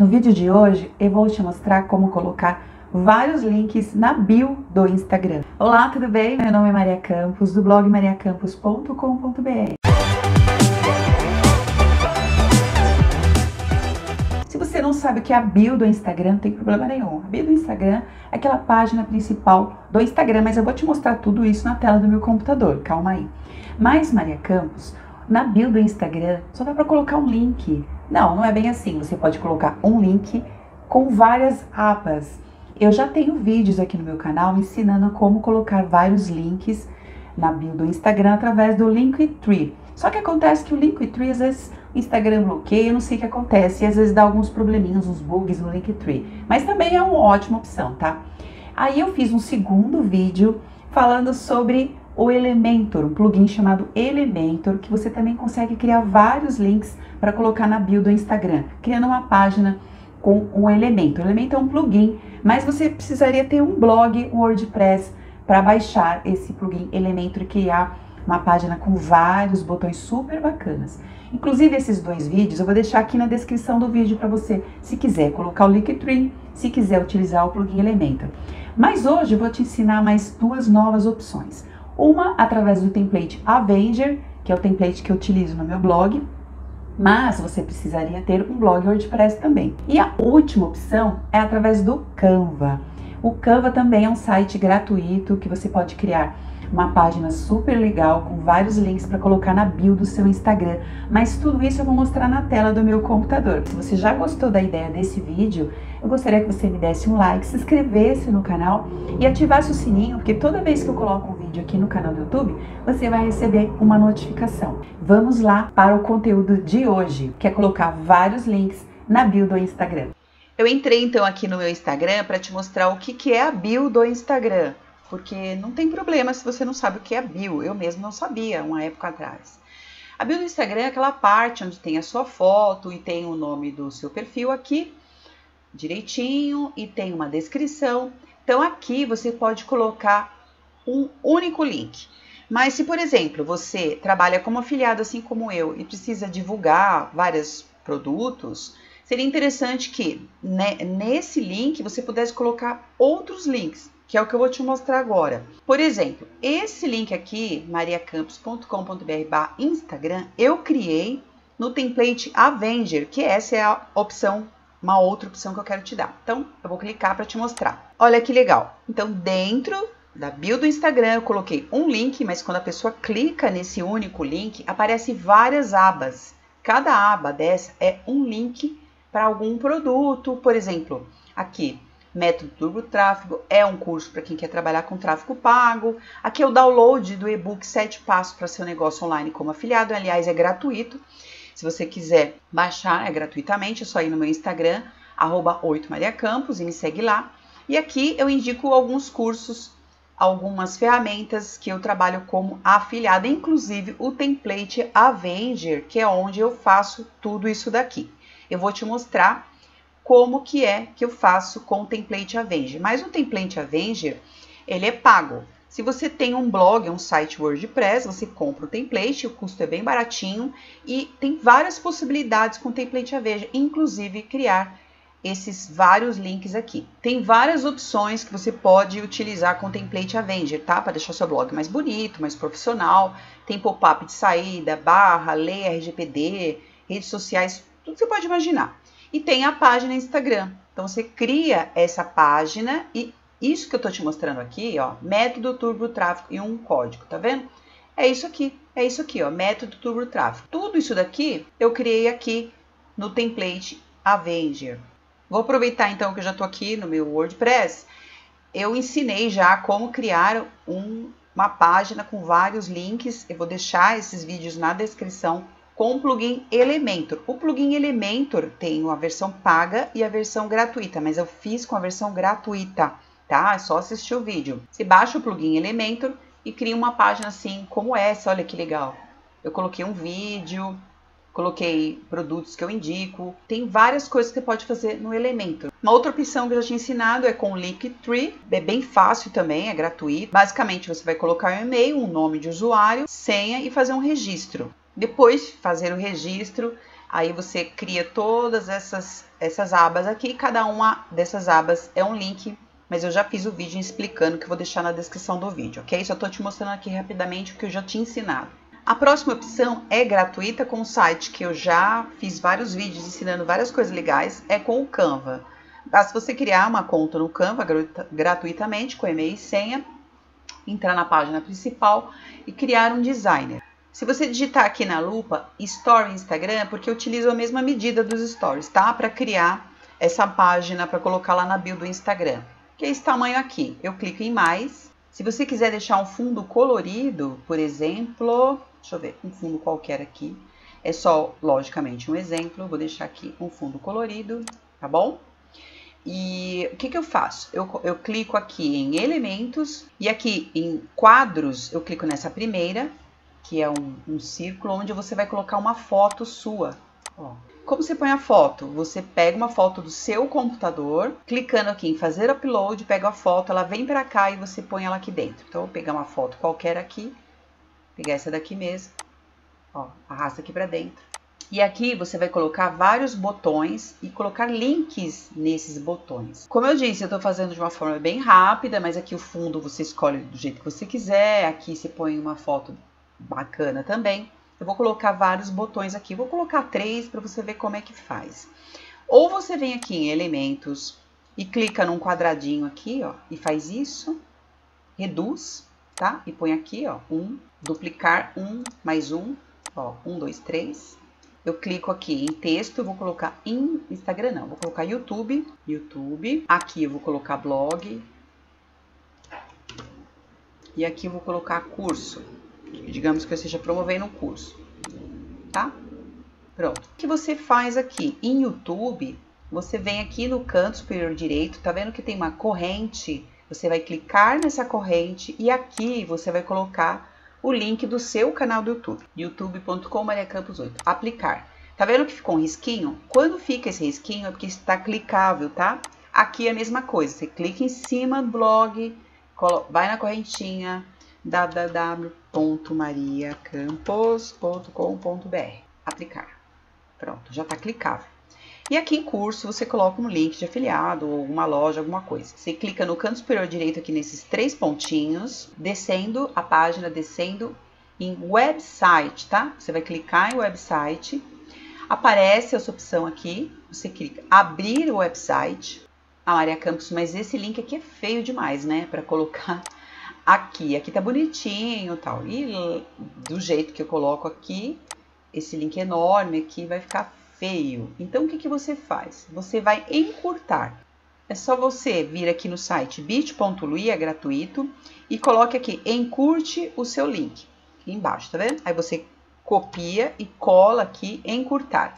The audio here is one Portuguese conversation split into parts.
No vídeo de hoje eu vou te mostrar como colocar vários links na bio do Instagram. Olá, tudo bem? Meu nome é Maria Campos, do blog mariacampos.com.br. Se você não sabe o que é a bio do Instagram, não tem problema nenhum. A bio do Instagram é aquela página principal do Instagram, mas eu vou te mostrar tudo isso na tela do meu computador, calma aí. Mas, Maria Campos, na bio do Instagram só dá para colocar um link. Não é bem assim. Você pode colocar um link com várias abas. Eu já tenho vídeos aqui no meu canal ensinando como colocar vários links na bio do Instagram através do Linktree. Só que acontece que o Linktree, às vezes, o Instagram bloqueia, eu não sei o que acontece, e às vezes dá alguns probleminhas, uns bugs no Linktree. Mas também é uma ótima opção, tá? Aí eu fiz um segundo vídeo falando sobre o Elementor, um plugin chamado Elementor, que você também consegue criar vários links para colocar na bio do Instagram, criando uma página com o Elementor. O Elementor é um plugin, mas você precisaria ter um blog WordPress para baixar esse plugin Elementor e criar uma página com vários botões super bacanas. Inclusive esses dois vídeos eu vou deixar aqui na descrição do vídeo para você, se quiser colocar o Linktree, se quiser utilizar o plugin Elementor. Mas hoje eu vou te ensinar mais duas novas opções. Uma através do template Avenger, que é o template que eu utilizo no meu blog, mas você precisaria ter um blog WordPress também. E a última opção é através do Canva. O Canva também é um site gratuito que você pode criar uma página super legal com vários links para colocar na bio do seu Instagram. Mas tudo isso eu vou mostrar na tela do meu computador. Se você já gostou da ideia desse vídeo, eu gostaria que você me desse um like, se inscrevesse no canal e ativasse o sininho, porque toda vez que eu coloco um vídeo aqui no canal do YouTube, você vai receber uma notificação. Vamos lá para o conteúdo de hoje, que é colocar vários links na bio do Instagram. Eu entrei então aqui no meu Instagram para te mostrar o que é a bio do Instagram. Porque não tem problema se você não sabe o que é a bio. Eu mesmo não sabia uma época atrás. A bio do Instagram é aquela parte onde tem a sua foto e tem o nome do seu perfil aqui, direitinho, e tem uma descrição. Então aqui você pode colocar um único link. Mas se, por exemplo, você trabalha como afiliado assim como eu e precisa divulgar vários produtos, seria interessante que nesse link você pudesse colocar outros links, que é o que eu vou te mostrar agora. Por exemplo, esse link aqui, mariacampos.com.br/Instagram, eu criei no template Avenger, que essa é a opção, uma outra opção que eu quero te dar. Então, eu vou clicar para te mostrar. Olha que legal. Então, dentro da bio do Instagram, eu coloquei um link, mas quando a pessoa clica nesse único link, aparece várias abas. Cada aba dessa é um link para algum produto. Por exemplo, aqui, Método Turbo Tráfego é um curso para quem quer trabalhar com tráfego pago. Aqui é o download do e-book 7 passos para seu negócio online como afiliado. Aliás, é gratuito. Se você quiser baixar, é gratuitamente. É só ir no meu Instagram, @8mariacampos, e me segue lá. E aqui eu indico alguns cursos, algumas ferramentas que eu trabalho como afiliado, inclusive o template Avenger, que é onde eu faço tudo isso daqui. Eu vou te mostrar como que é que eu faço com o template Avenger. Mas o template Avenger, ele é pago. Se você tem um blog, um site WordPress, você compra o template, o custo é bem baratinho e tem várias possibilidades com o template Avenger, inclusive criar esses vários links aqui. Tem várias opções que você pode utilizar com o template Avenger, tá? Para deixar seu blog mais bonito, mais profissional. Tem pop-up de saída, barra, lei RGPD, redes sociais, tudo que você pode imaginar. E tem a página Instagram. Então, você cria essa página e isso que eu tô te mostrando aqui, ó, método Turbo Tráfego e um código, tá vendo? É isso aqui, ó, método Turbo Tráfego. Tudo isso daqui eu criei aqui no template Avenger. Vou aproveitar então que eu já tô aqui no meu WordPress. Eu ensinei já como criar uma página com vários links. Eu vou deixar esses vídeos na descrição com o plugin Elementor. O plugin Elementor tem a versão paga e a versão gratuita, mas eu fiz com a versão gratuita, tá? É só assistir o vídeo. Você baixa o plugin Elementor e cria uma página assim como essa, olha que legal. Eu coloquei um vídeo, coloquei produtos que eu indico, tem várias coisas que você pode fazer no Elementor. Uma outra opção que eu já tinha ensinado é com o Linktree, é bem fácil também, é gratuito. Basicamente você vai colocar um e-mail, um nome de usuário, senha e fazer um registro. Depois de fazer o registro, Aí você cria todas essas abas aqui, cada uma dessas abas é um link, mas eu já fiz o vídeo explicando que eu vou deixar na descrição do vídeo, ok? Só tô te mostrando aqui rapidamente o que eu já tinha ensinado. A próxima opção é gratuita com o site, que eu já fiz vários vídeos ensinando várias coisas legais, é com o Canva. Basta você criar uma conta no Canva gratuitamente, com e-mail e senha, entrar na página principal e criar um designer. Se você digitar aqui na lupa Story Instagram, é porque eu utilizo a mesma medida dos stories, tá? Para criar essa página, para colocar lá na bio do Instagram, que é esse tamanho aqui. Eu clico em mais. Se você quiser deixar um fundo colorido, por exemplo, deixa eu ver, um fundo qualquer aqui. É só, logicamente, um exemplo. Vou deixar aqui um fundo colorido, tá bom? E o que eu faço? Eu clico aqui em elementos e aqui em quadros eu clico nessa primeira, que é um círculo onde você vai colocar uma foto sua. Ó. Como você põe a foto? Você pega uma foto do seu computador, clicando aqui em fazer upload, pega a foto, ela vem para cá e você põe ela aqui dentro. Então eu vou pegar uma foto qualquer aqui, pegar essa daqui mesmo, ó, arrasta aqui para dentro. E aqui você vai colocar vários botões e colocar links nesses botões. Como eu disse, eu estou fazendo de uma forma bem rápida, mas aqui o fundo você escolhe do jeito que você quiser. Aqui você põe uma foto bacana também. Eu vou colocar vários botões aqui. Vou colocar 3 para você ver como é que faz. Ou você vem aqui em elementos e clica num quadradinho aqui, ó, e faz isso. Reduz, tá? E põe aqui, ó, duplicar, mais um, ó, 1, 2, 3. Eu clico aqui em texto, eu vou colocar em Instagram não, vou colocar YouTube. Aqui eu vou colocar blog. E aqui eu vou colocar curso. Digamos que eu esteja promovendo um curso, tá? Pronto. O que você faz aqui? Em YouTube, você vem aqui no canto superior direito, tá vendo que tem uma corrente? Você vai clicar nessa corrente e aqui você vai colocar o link do seu canal do YouTube, youtube.com/mariacampos8. Aplicar. Tá vendo que ficou um risquinho? Quando fica esse risquinho é porque está clicável, tá? Aqui é a mesma coisa. Você clica em cima do blog, vai na correntinha www.mariacampos.com.br. Aplicar. Pronto, já tá clicável. E aqui em curso você coloca um link de afiliado ou uma loja, alguma coisa. Você clica no canto superior direito aqui nesses 3 pontinhos, descendo a página, descendo em website, tá? Você vai clicar em website, aparece essa opção aqui, você clica abrir o website. Ah, Maria Campos, mas esse link aqui é feio demais, né? Para colocar aqui. Aqui tá bonitinho e tal. E do jeito que eu coloco aqui, esse link enorme aqui vai ficar feio. Então, o que você faz? Você vai encurtar. É só você vir aqui no site bit.ly, é gratuito, e coloque aqui, encurte o seu link. Aqui embaixo, tá vendo? Aí você copia e cola aqui, encurtar.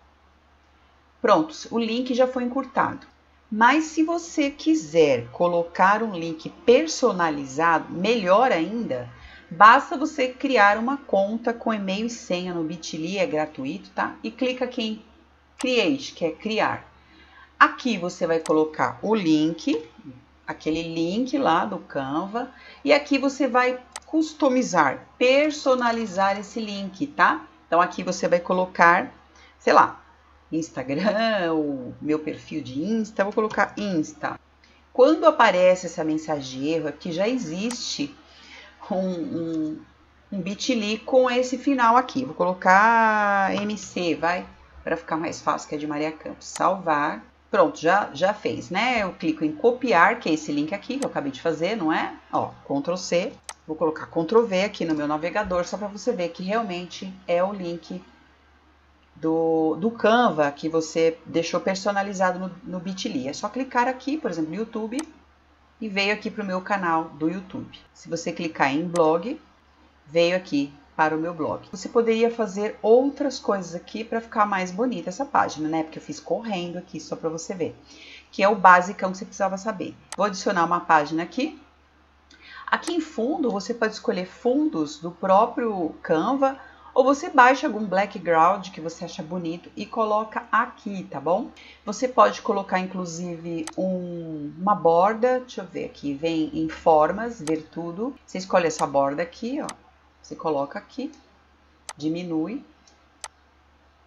Pronto, o link já foi encurtado. Mas se você quiser colocar um link personalizado, melhor ainda, basta você criar uma conta com e-mail e senha no Bitly, é gratuito, tá? E clica aqui em Create, que é criar. Aqui você vai colocar o link, aquele link lá do Canva, e aqui você vai customizar, personalizar esse link, tá? Então aqui você vai colocar, sei lá, Instagram, o meu perfil de Insta, vou colocar Insta. Quando aparece essa mensagem de erro, é porque já existe um Bitly com esse final aqui. Vou colocar MC, vai, para ficar mais fácil, que é de Maria Campos. Salvar. Pronto, já fez, né? Eu clico em copiar, que é esse link aqui que eu acabei de fazer, não é? Ó, Ctrl C. Vou colocar Ctrl V aqui no meu navegador, só para você ver que realmente é o link do Canva que você deixou personalizado no Bitly. É só clicar aqui, por exemplo, no YouTube, e veio aqui para o meu canal do YouTube. Se você clicar em blog, veio aqui para o meu blog. Você poderia fazer outras coisas aqui para ficar mais bonita essa página, né? Porque eu fiz correndo aqui só para você ver. Que é o basicão que você precisava saber. Vou adicionar uma página aqui. Aqui em fundo, você pode escolher fundos do próprio Canva, ou você baixa algum background que você acha bonito e coloca aqui, tá bom? Você pode colocar, inclusive, uma borda, deixa eu ver aqui, vem em formas, ver tudo. Você escolhe essa borda aqui, ó, você coloca aqui, diminui.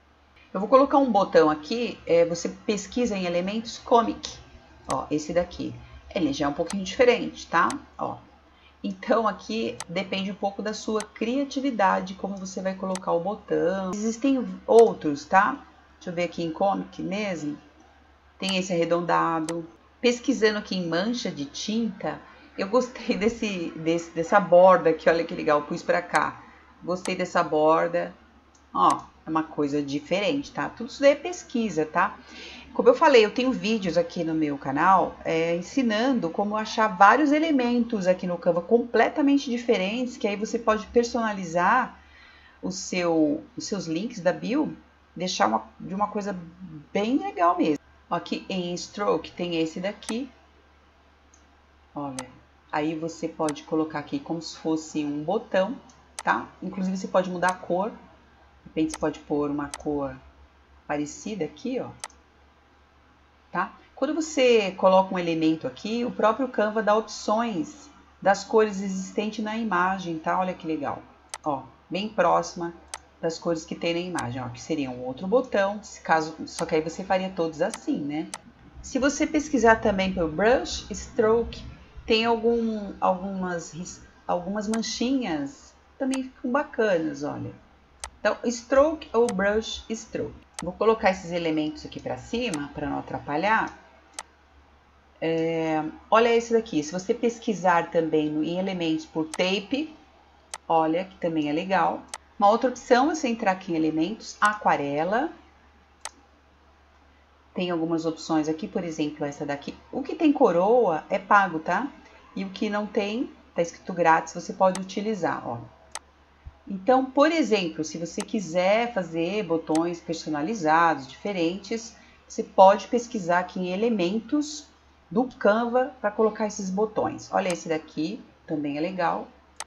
Eu vou colocar um botão aqui, você pesquisa em elementos comic. Ó, esse daqui. Ele já é um pouquinho diferente, tá? Ó. Então aqui depende um pouco da sua criatividade, como você vai colocar o botão. Existem outros, tá? Deixa eu ver aqui em comic mesmo. Tem esse arredondado. Pesquisando aqui em mancha de tinta, eu gostei dessa borda aqui, olha que legal, pus pra cá. Gostei dessa borda. Ó, é uma coisa diferente, tá? Tudo isso daí é pesquisa, tá? Como eu falei, eu tenho vídeos aqui no meu canal ensinando como achar vários elementos aqui no Canva completamente diferentes, que aí você pode personalizar os seus links da bio, deixar de uma coisa bem legal mesmo. Aqui em Stroke tem esse daqui, olha, aí você pode colocar aqui como se fosse um botão, tá? Inclusive você pode mudar a cor, de repente você pode pôr uma cor parecida aqui, ó. Tá? Quando você coloca um elemento aqui, o próprio Canva dá opções das cores existentes na imagem, tá? Olha que legal. Ó, bem próxima das cores que tem na imagem, ó, que seria um outro botão, se caso, só que aí você faria todos assim, né? Se você pesquisar também pelo Brush Stroke, tem algumas manchinhas, também ficam bacanas, olha. Então, Stroke ou Brush Stroke. Vou colocar esses elementos aqui para cima, para não atrapalhar. Olha esse daqui, se você pesquisar também em elementos por tape, olha que também é legal. Uma outra opção é você entrar aqui em elementos, aquarela. Tem algumas opções aqui, por exemplo, essa daqui. O que tem coroa é pago, tá? E o que não tem, tá escrito grátis, você pode utilizar, ó. Então, por exemplo, se você quiser fazer botões personalizados, diferentes, você pode pesquisar aqui em elementos do Canva para colocar esses botões. Olha esse daqui, também é legal,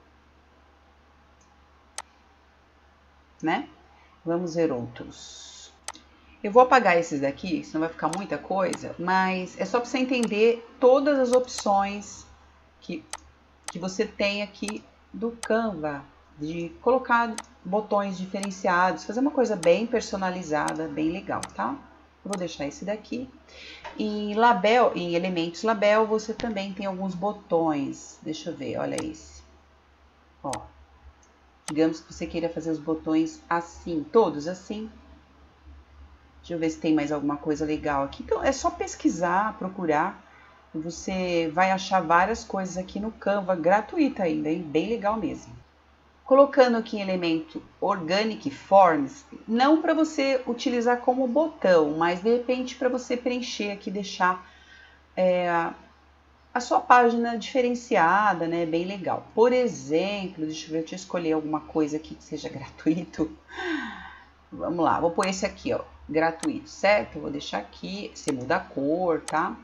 né? Vamos ver outros. Eu vou apagar esses daqui, senão vai ficar muita coisa, mas é só para você entender todas as opções que você tem aqui do Canva, de colocar botões diferenciados, fazer uma coisa bem personalizada, bem legal, tá? Eu vou deixar esse daqui. Em label, em elementos label, você também tem alguns botões. Deixa eu ver, olha esse. Ó, digamos que você queira fazer os botões assim, todos assim. Deixa eu ver se tem mais alguma coisa legal aqui. Então, é só pesquisar, procurar. Você vai achar várias coisas aqui no Canva, gratuita ainda, hein? Bem legal mesmo. Colocando aqui em elemento Organic Forms, não para você utilizar como botão, mas de repente para você preencher aqui, deixar a sua página diferenciada, né? Bem legal. Por exemplo, deixa eu escolher alguma coisa aqui que seja gratuito. Vamos lá, vou pôr esse aqui, ó, gratuito, certo? Vou deixar aqui, você muda a cor, tá?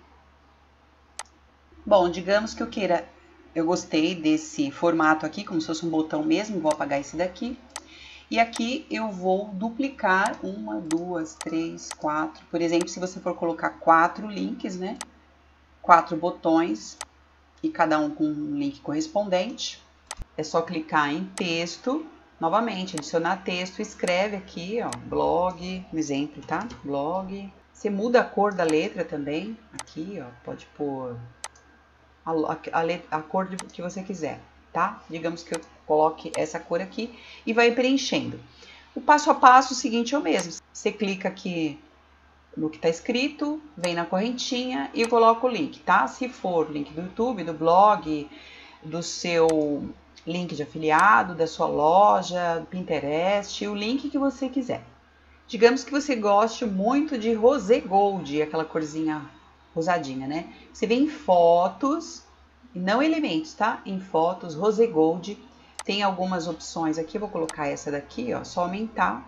Bom, digamos que eu gostei desse formato aqui, como se fosse um botão mesmo, vou apagar esse daqui. E aqui eu vou duplicar 1, 2, 3, 4. Por exemplo, se você for colocar 4 links, né? 4 botões e cada um com um link correspondente. É só clicar em texto, novamente, adicionar texto, escreve aqui, ó, blog, um exemplo, tá? Blog. Você muda a cor da letra também, aqui, ó, pode pôr a cor que você quiser, tá? Digamos que eu coloque essa cor aqui e vai preenchendo. O passo a passo seguinte é o mesmo. Você clica aqui no que está escrito, vem na correntinha e coloca o link, tá? Se for link do YouTube, do blog, do seu link de afiliado, da sua loja, do Pinterest, o link que você quiser. Digamos que você goste muito de rosé gold, aquela corzinha rosadinha, né? Você vem em fotos, e não elementos, tá? Em fotos, rosé gold, tem algumas opções aqui, eu vou colocar essa daqui, ó, só aumentar.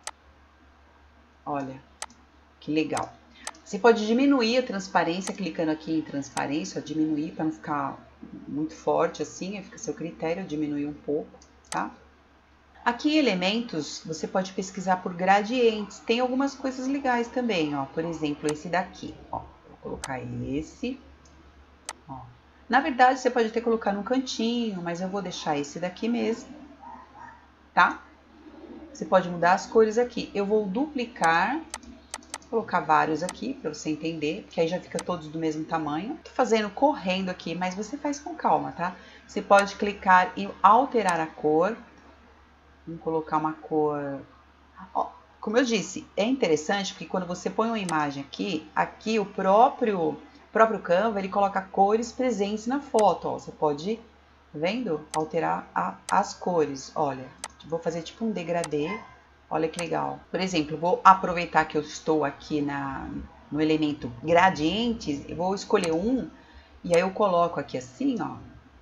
Olha, que legal. Você pode diminuir a transparência clicando aqui em transparência, ó, diminuir para não ficar muito forte assim, fica a seu critério, diminuir um pouco, tá? Aqui em elementos, você pode pesquisar por gradientes. Tem algumas coisas legais também, ó. Por exemplo, esse daqui, ó. Vou colocar esse, ó. Na verdade, você pode até colocar no cantinho, mas eu vou deixar esse daqui mesmo, tá? Você pode mudar as cores aqui. Eu vou duplicar, colocar vários aqui para você entender, que aí já fica todos do mesmo tamanho. Tô fazendo correndo aqui, mas você faz com calma, tá? Você pode clicar e alterar a cor. Vamos colocar uma cor... Ó, como eu disse, é interessante porque quando você põe uma imagem aqui o próprio Canva, ele coloca cores presentes na foto, ó. Você pode, tá vendo? Alterar as cores, olha. Vou fazer tipo um degradê. Olha que legal. Por exemplo, vou aproveitar que eu estou aqui no elemento gradientes, eu vou escolher um, e aí eu coloco aqui assim, ó.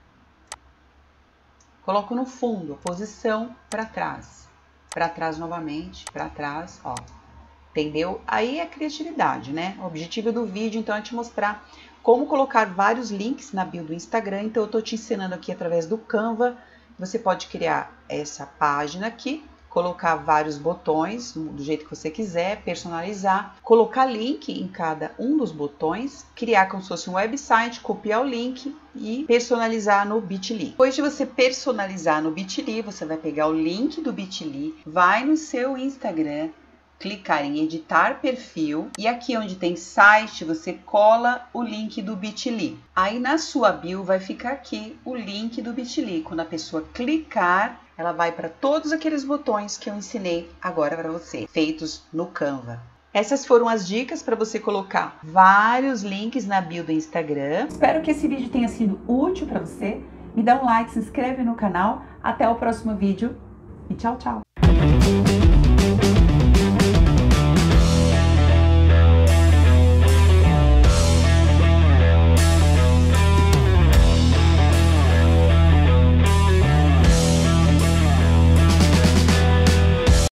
Coloco no fundo, posição para trás novamente, para trás, ó. Entendeu? Aí é criatividade, né? O objetivo do vídeo, então, é te mostrar como colocar vários links na bio do Instagram. Então, eu tô te ensinando aqui através do Canva. Você pode criar essa página aqui, colocar vários botões do jeito que você quiser, personalizar, colocar link em cada um dos botões, criar como se fosse um website, copiar o link e personalizar no Bitly. Depois de você personalizar no Bitly, você vai pegar o link do Bitly, vai no seu Instagram, clicar em editar perfil e aqui onde tem site você cola o link do Bitly. Aí na sua bio vai ficar aqui o link do Bitly. Quando a pessoa clicar, ela vai para todos aqueles botões que eu ensinei agora para você, feitos no Canva. Essas foram as dicas para você colocar vários links na bio do Instagram. Espero que esse vídeo tenha sido útil para você. Me dá um like, se inscreve no canal. Até o próximo vídeo e tchau, tchau!